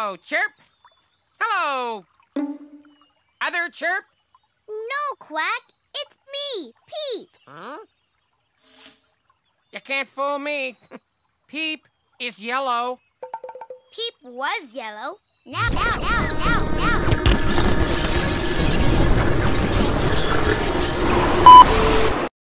Hello, Chirp. Hello. Other Chirp? No, Quack. It's me, Peep. Huh? You can't fool me. Peep is yellow. Peep was yellow. Now